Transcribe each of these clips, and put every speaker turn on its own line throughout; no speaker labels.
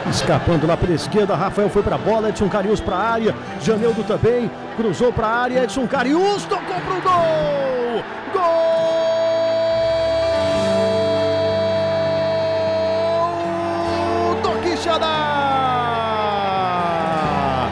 Escapando lá pela esquerda, Rafael foi para a bola, Edson Carius para a área, Janeldo também, cruzou para a área, Edson Carius tocou para o gol! Gol do Quixadá!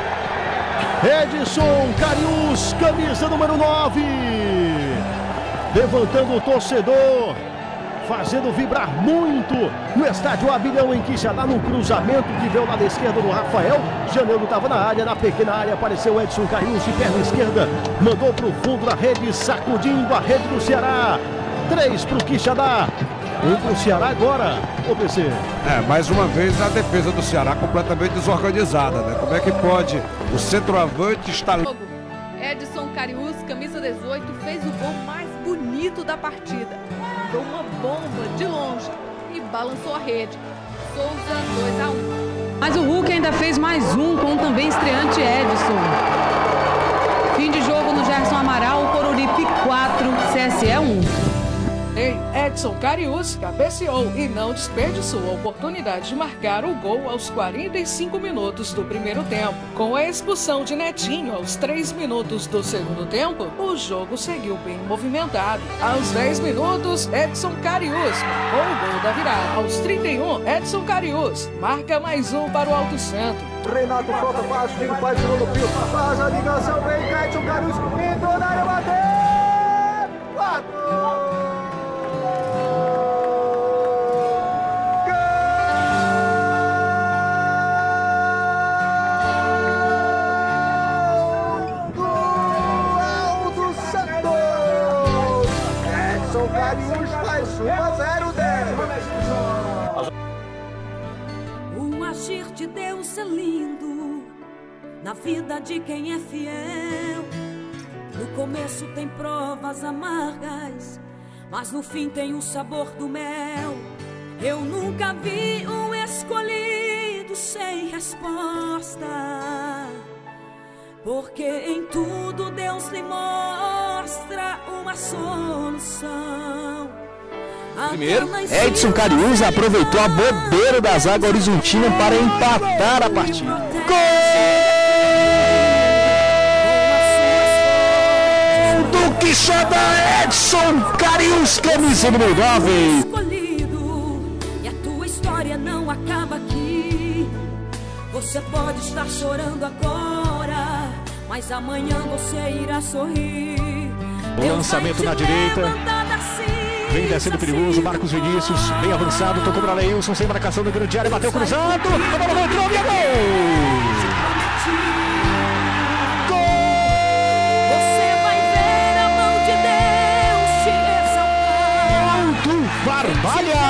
Edson Carius, camisa número 9, levantando o torcedor, fazendo vibrar muito no estádio Abelhão em Quixadá, no cruzamento que veio lá da esquerda do Rafael. Janeldo estava na área, na pequena área, apareceu Edson Carius de perna esquerda, mandou para o fundo da rede, sacudindo a rede do Ceará. 3 para o Quixadá, 1 para o Ceará agora, o PC.
Mais uma vez a defesa do Ceará completamente desorganizada, né? Como é que pode o centroavante estar...
Edson Carius, camisa 18, fez o gol mais bonito da partida. Deu uma bomba de longe e balançou a rede. Souza 2-1.
Mas o Hulk ainda fez mais um com o também estreante Edson. Fim de jogo no Gerson Amaral, Coruripe 4, CSE 1.
Edson Carius cabeceou e não desperdiçou a oportunidade de marcar o gol aos 45 minutos do primeiro tempo. Com a expulsão de Netinho aos 3 minutos do segundo tempo, o jogo seguiu bem movimentado. Aos 10 minutos, Edson Carius marcou o gol da virada. Aos 31, Edson Carius marca mais um para o Alto Santo.
Renato solta, faz o segundo fio, faz a ligação, vem Edson Carius, entrou na área, bateu! 4! Carius faz 1-0 dele.
O agir de Deus é lindo na vida de quem é fiel. No começo tem provas amargas, mas no fim tem o sabor do mel. Eu nunca vi um escolhido sem resposta, porque em tudo Deus lhe mostra uma solução.
Primeiro, Edson Carius aproveitou a bobeira da zaga horizontina para empatar a partida. Gol do Quixadá, Edson Carius, camisa número 9.
E a tua história não acaba aqui. Você pode estar chorando agora, mas amanhã você irá sorrir.
O lançamento na direita, vem descendo perigoso, Marcos Vinícius, bem avançado, tocou para Leilson, sem marcação no grande área, bateu cruzado, a bola entrou e é gol!
Você vai ver a mão de Deus te exaltar.
Do Barbalha!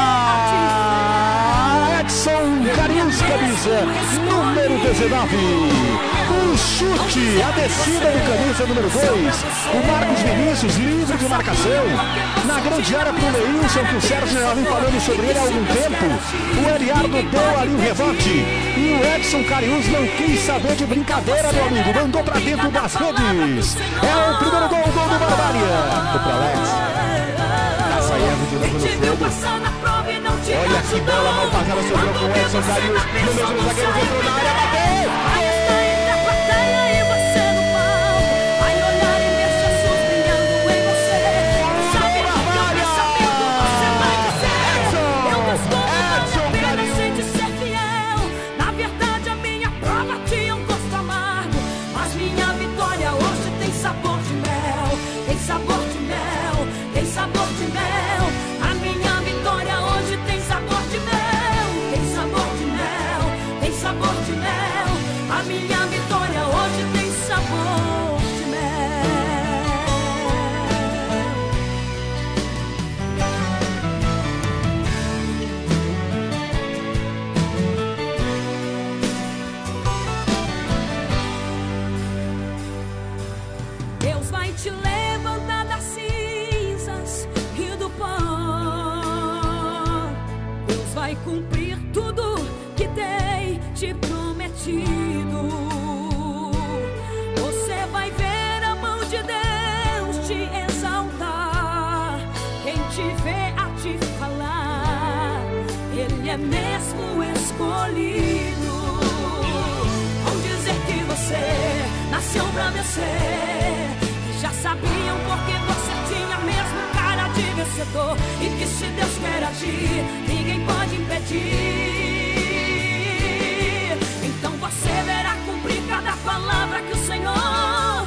Edson Carius, camisa número 19. O chute, a descida do camisa número 2. O Marcos Vinícius, livre de marcação. Na grande área para o Leilson, que o Sérgio já vem falando sobre ele há algum tempo. O Eliardo deu ali o rebote. E o Edson Carius não quis saber de brincadeira, meu amigo. Mandou para dentro das redes. É o primeiro gol do Barbalha. Foi para Alex. Tá saindo de novo no jogo. Olha que bola mal passada, sobrou com o Edson Carius. No mesmo zagueiro, entrou na área, bateu.
Te levantar das cinzas e do pó. Deus vai cumprir tudo que tem te prometido. Você vai ver a mão de Deus te exaltar. Quem te vê a te falar, Ele é mesmo escolhido. escolhido. Vão dizer que você nasceu pra vencer, que já sabiam porque você tinha mesmo cara de vencedor, e que se Deus quer agir, ninguém pode impedir. Então você verá cumprir cada palavra que o Senhor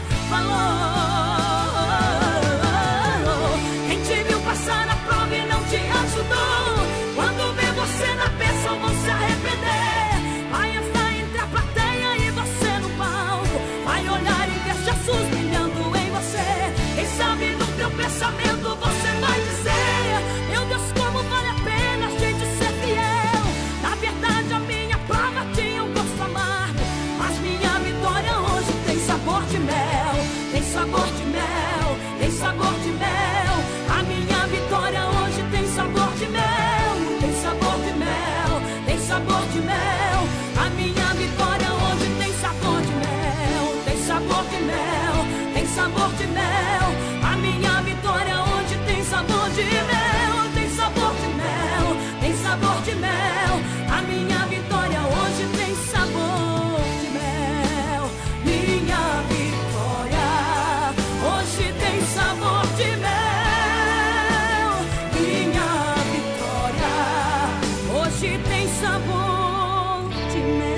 falou. Quem te viu passar na prova e não te ajudou, quando vê você na bênção vão se arrepender. Vai estar entre a plateia e você no palco, vai olhar e ver Jesus brilhando em você. Quem sabe no teu pensamento você vai dizer: meu Deus, como vale a pena a gente ser fiel. Na verdade a minha prova tinha um gosto amargo, mas minha vitória hoje tem sabor de mel. Tem sabor de mel, tem sabor de mel. A minha vitória hoje tem sabor de mel. Tem sabor de mel, tem sabor de mel. A minha vitória hoje tem sabor de mel. Tem sabor de mel, tem sabor de mel. A minha vitória hoje tem sabor de mel. Tem sabor de mel, tem sabor de mel. A minha vitória hoje tem sabor de mel. Minha vitória hoje tem sabor de mel. Minha vitória hoje tem sabor de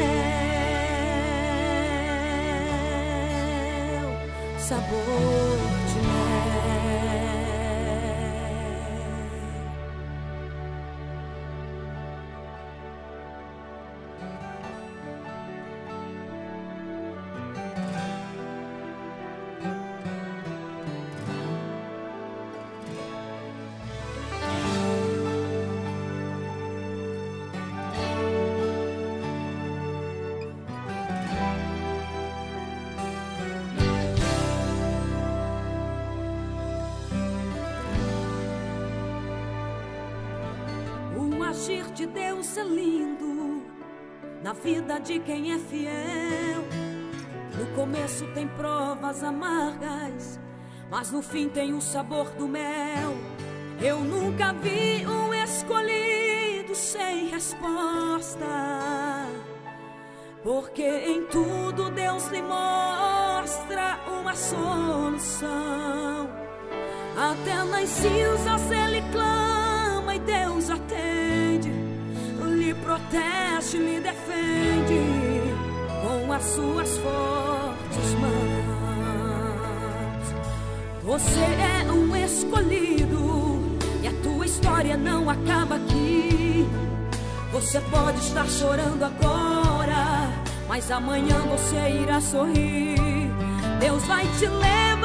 mel. Sabor de mel. O agir de Deus é lindo na vida de quem é fiel. No começo tem provas amargas, mas no fim tem o sabor do mel. Eu nunca vi um escolhido sem resposta, porque em tudo Deus lhe mostra uma solução. Até nas cinzas ele clama e Deus atende, lhe protege, lhe defende com as suas fortes mãos. Você é um escolhido e a tua história não acaba aqui. Você pode estar chorando agora, mas amanhã você irá sorrir. Deus vai te levar